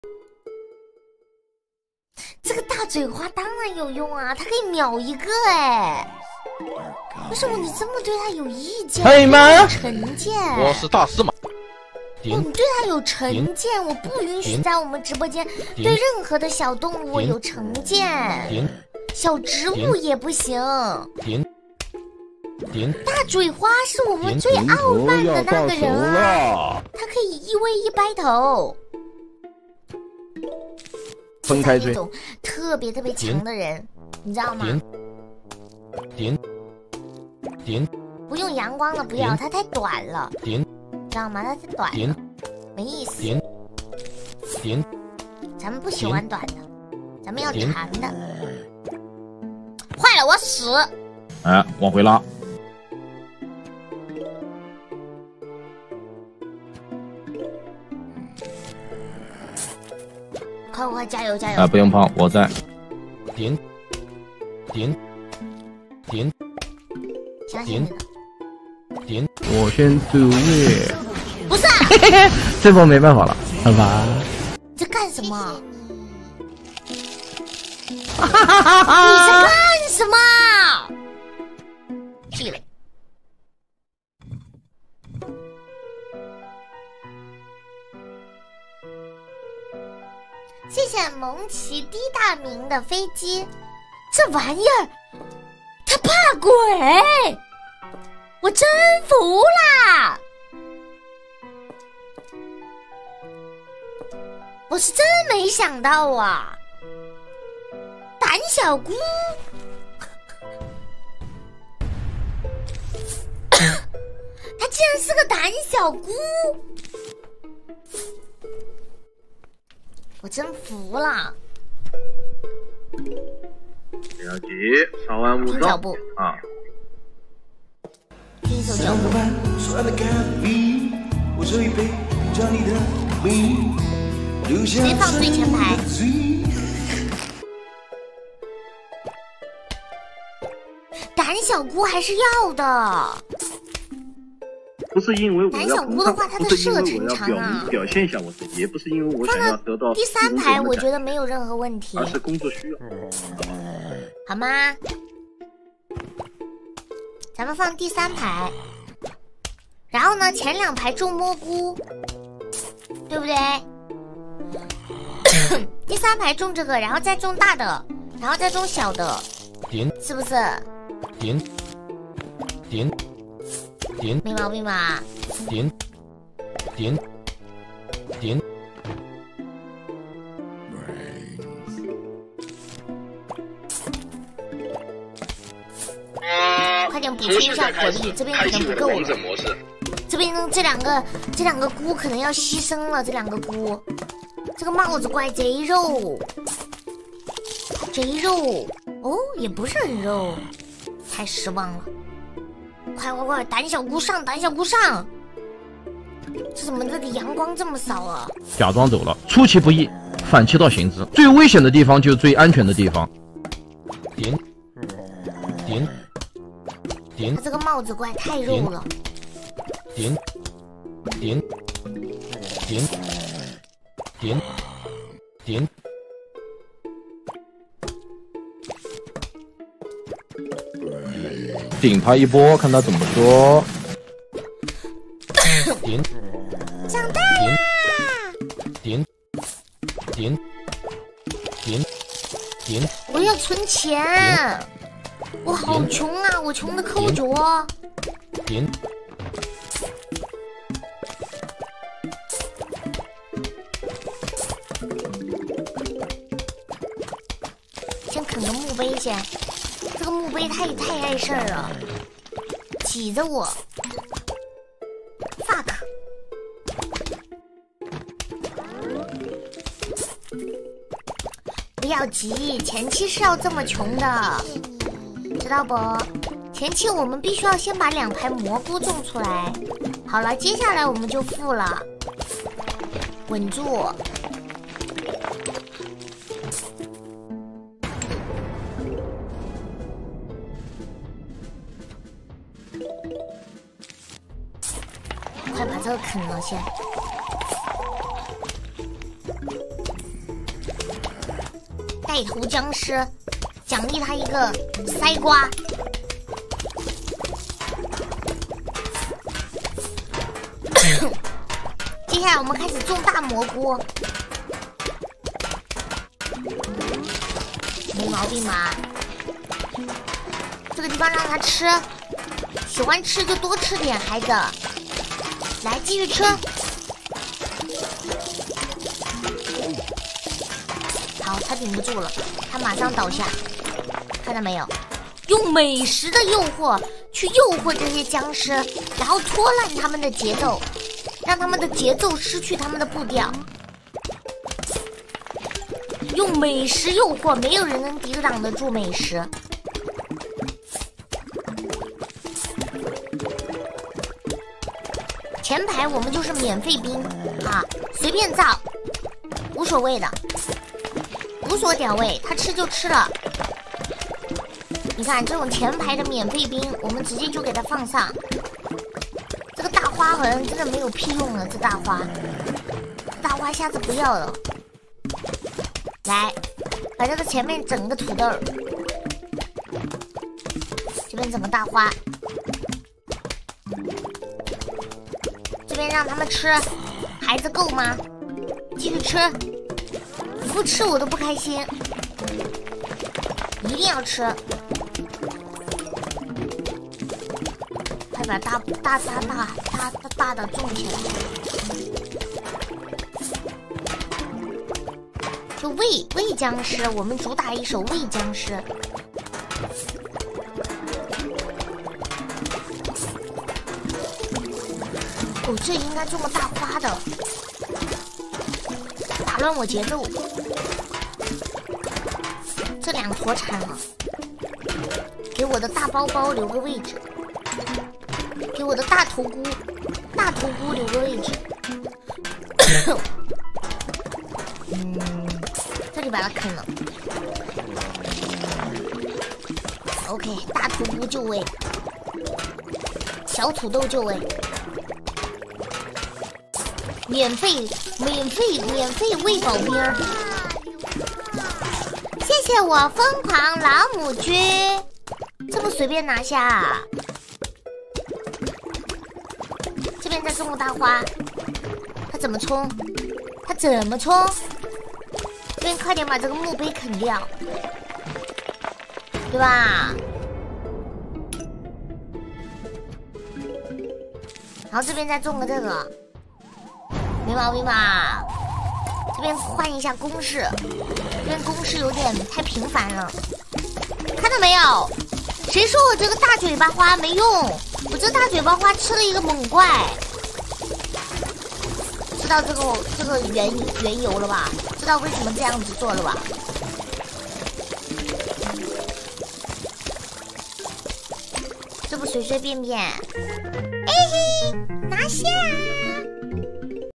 这个大嘴花当然有用啊，它可以秒一个哎。为什么你这么对他有意见？ 可以吗？ 成见。 我是大司马。 你对他有成见，我不允许在我们直播间对任何的小动物有成见，小植物也不行。大嘴花是我们最傲慢的那个人啊，他可以1v1掰头。 分开追， 那种特别强的人，你知道吗？不用阳光了，不要，它太短了，知道吗？它太短了，没意思。咱们不喜欢短的，咱们要长的。坏了，我死！ 哎，往回拉。 快，加油！ 哎，不用怕，我在。 相信你的。 我先走位。 不是、啊， 这波没办法了，好吧？ 你在干什么？你在干什么？屁嘞！谢谢蒙奇滴大名的飞机，这玩意儿他怕鬼，我真服啦！我是真没想到啊，胆小菇，他竟然是个胆小菇。我真服了！ 不要急，稍安勿躁啊！ 听手脚步。谁放最前排？胆小菇还是要的。 不是因为我要， 胆小菇的话，它的射程长啊。 表现一下我自己，也不是因为我想要得到第3排，我觉得没有任何问题。 而是工作需要， 好吗？咱们放第3排，然后呢，前2排种蘑菇，对不对？第3排种这个，然后再种大的，然后再种小的，是不是？没毛病吧？快点补充一下火力，这边可能不够了。这边呢，这两个菇可能要牺牲了。这2个菇，这个帽子怪贼肉，哦，也不是很肉，太失望了。快！胆小菇上！这怎么这个阳光这么少啊？ 假装走了，出其不意，反其道行之。最危险的地方就是最安全的地方。 他这个帽子怪太肉了。 顶他一波，看他怎么说。 长大啦！我要存钱，我好穷啊，我穷的抠脚。先啃个墓碑先，这个墓碑太碍事儿了，挤着我。fuck。不要急，前期是要这么穷的，知道不？前期我们必须要先把2排蘑菇种出来。好了，接下来我们就富了，稳住。快把这个啃了先。 带头僵尸，奖励他一个塞瓜。接下来我们开始种大蘑菇，没毛病吧？这个地方让他吃，喜欢吃就多吃点，孩子。来，继续吃。好，他顶不住了，他马上倒下，看到没有？用美食的诱惑去诱惑这些僵尸，然后拖烂他们的节奏，让他们的节奏失去他们的步调。用美食诱惑，没有人能抵挡得住美食。前排我们就是免费兵啊，随便造，无所谓的，无所屌味，他吃就吃了。你看这种前排的免费兵，我们直接就给他放上。这个大花好像真的没有屁用了，这大花下次不要了。来，把这个前面整个土豆，这边整个大花。这边让他们吃，孩子够吗？继续吃，你不吃我都不开心，一定要吃。快把大的种起来。就喂僵尸，我们主打一手喂僵尸。哦，这应该种个大花的，打乱我节奏。这两坨铲了，给我的大包包留个位置，给我的大头菇留个位置。这里把它啃了。OK， 大头菇就位，小土豆就位。免费喂保兵儿，谢谢我疯狂老母军，这么随便拿下啊！这边再种个大花，他怎么冲？这边快点把这个墓碑啃掉，对吧？然后这边再种个这个。没毛病吧？这边换一下公式，这边公式有点太频繁了。看到没有？谁说我这个大嘴巴花没用？我这大嘴巴花吃了一个猛怪，知道这个缘由了吧？知道为什么这样子做了吧？这不随随便便，嘿嘿，拿下！